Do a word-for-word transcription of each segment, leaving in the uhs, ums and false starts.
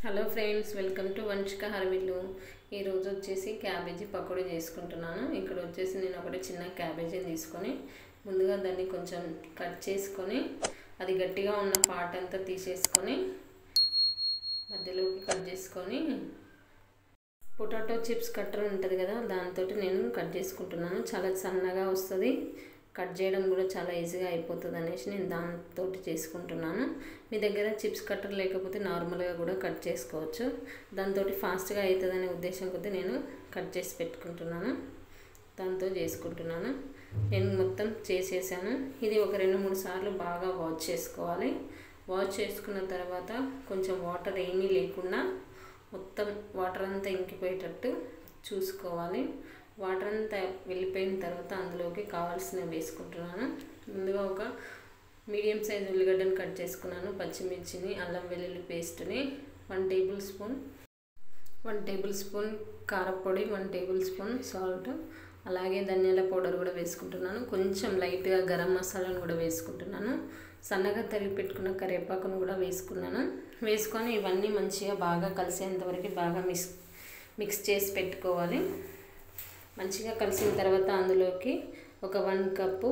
Hello friends, welcome to Vamshika Harvillu. ఈరోజు వచ్చేసి cabbage pakodi చేసుకుంటున్నాను. ఇక్కడ వచ్చేసి నేను ఒకటి చిన్న క్యాబేజీని తీసుకొని ముందుగా దాన్ని కొంచెం కట్ చేసుకొని అది గట్టిగా ఉన్న పార్ట్ అంతా తీసేసుకొని మధ్యలోకి కట్ చేసుకొని పొటాటో చిప్స్ కట్టర్ ఉంటుంది కదా, దాంతో నేను కట్ చేసుకుంటున్నాను. చాలా సన్నగా వస్తుంది, కట్ చేయడం కూడా చాలా ఈజీగా అయిపోతుంది అనేసి నేను దాంతో చేసుకుంటున్నాను. మీ దగ్గర చిప్స్ కట్టర్ లేకపోతే నార్మల్గా కూడా కట్ చేసుకోవచ్చు. దాంతో ఫాస్ట్గా అవుతుందనే ఉద్దేశం కొద్దీ నేను కట్ చేసి పెట్టుకుంటున్నాను, దాంతో చేసుకుంటున్నాను. నేను మొత్తం చేసేసాను. ఇది ఒక రెండు మూడు సార్లు బాగా వాష్ చేసుకోవాలి. వాష్ చేసుకున్న తర్వాత కొంచెం వాటర్ ఏమీ లేకుండా మొత్తం వాటర్ అంతా ఇంకిపోయేటట్టు చూసుకోవాలి. వాటర్ అంతా వెళ్ళిపోయిన తర్వాత అందులోకి కావాల్సినవి వేసుకుంటున్నాను. ముందుగా ఒక మీడియం సైజ్ ఉల్లిగడ్డను కట్ చేసుకున్నాను, పచ్చిమిర్చిని, అల్లం వెల్లుల్లి పేస్ట్ని, one tablespoon one tablespoon కారపొడి, వన్ టేబుల్ స్పూన్ సాల్ట్, అలాగే ధనియాల పౌడర్ కూడా వేసుకుంటున్నాను. కొంచెం లైట్గా గరం మసాలాను కూడా వేసుకుంటున్నాను. సన్నగా తరిగి పెట్టుకున్న కరివేపాకును కూడా వేసుకున్నాను. వేసుకొని ఇవన్నీ మంచిగా బాగా కలిసేంతవరకు బాగా మిక్స్ మిక్స్ చేసి పెట్టుకోవాలి. మంచిగా కలిసిన తర్వాత అందులోకి ఒక వన్ కప్పు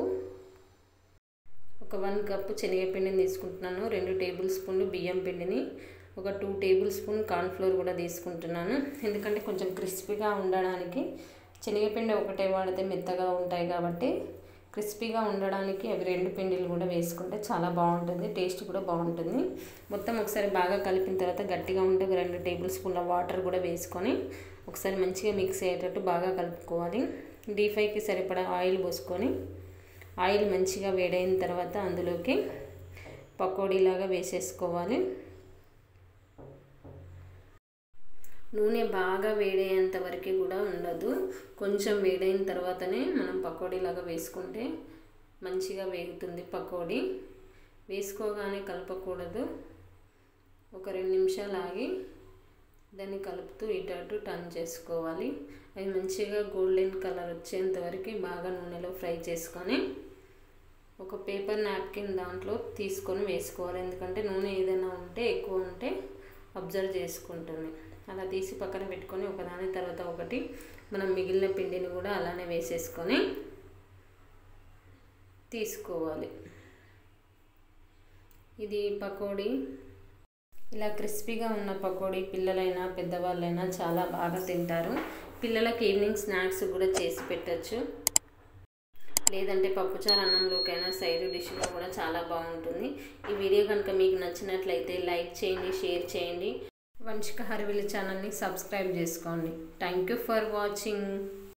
ఒక వన్ కప్పు శనగపిండిని తీసుకుంటున్నాను. రెండు టేబుల్ స్పూన్లు బియ్యం పిండిని, ఒక టూ టేబుల్ స్పూన్ కార్న్ఫ్లోర్ కూడా తీసుకుంటున్నాను. ఎందుకంటే కొంచెం క్రిస్పీగా ఉండడానికి శనగపిండి ఒకటే వాడితే మెత్తగా ఉంటాయి కాబట్టి క్రిస్పీగా ఉండడానికి అవి రెండు పిండిలు కూడా వేసుకుంటే చాలా బాగుంటుంది, టేస్ట్ కూడా బాగుంటుంది. మొత్తం ఒకసారి బాగా కలిపిన తర్వాత గట్టిగా ఉంటే ఒక రెండు టేబుల్ స్పూన్ల వాటర్ కూడా వేసుకొని ఒకసారి మంచిగా మిక్స్ అయ్యేటట్టు బాగా కలుపుకోవాలి. డీప్ ఫ్రైకి సరిపడా ఆయిల్ పోసుకొని ఆయిల్ మంచిగా వేడైన తర్వాత అందులోకి పకోడీలాగా వేసేసుకోవాలి. నూనె బాగా వేడయ్యేంత వరకు కూడా ఉండదు, కొంచెం వేడైన తర్వాతనే మనం పకోడీలాగా వేసుకుంటే మంచిగా వేగుతుంది పకోడీ. వేసుకోగానే కలపకూడదు, ఒక రెండు నిమిషాలు ఆగి దాన్ని కలుపుతూ ఇటు అటు టర్న్ చేసుకోవాలి. అవి మంచిగా గోల్డెన్ కలర్ వచ్చేంత వరకు బాగా నూనెలో ఫ్రై చేసుకొని ఒక పేపర్ నాప్కిన్ దాంట్లో తీసుకొని వేసుకోవాలి. ఎందుకంటే నూనె ఏదైనా ఉంటే ఎక్కువ ఉంటే అబ్జర్వ్ చేసుకుంటుంది. అలా తీసి పక్కన పెట్టుకొని ఒకదాని తర్వాత ఒకటి మనం మిగిలిన పిండిని కూడా అలానే వేసేసుకొని తీసుకోవాలి. ఇది పకోడీ. ఇలా క్రిస్పీగా ఉన్న పకోడీ పిల్లలైనా పెద్దవాళ్ళైనా చాలా బాగా తింటారు. పిల్లలకి ఈవినింగ్ స్నాక్స్ కూడా చేసి పెట్టచ్చు, లేదంటే పప్పుచారు అన్నంలోకైనా సైడ్ డిష్గా కూడా చాలా బాగుంటుంది. ఈ వీడియో కనుక మీకు నచ్చినట్లయితే లైక్ చేయండి, షేర్ చేయండి. వంశిక హర్విల్లు ఛానల్ని సబ్స్క్రైబ్ చేసుకోండి. Thank you for watching.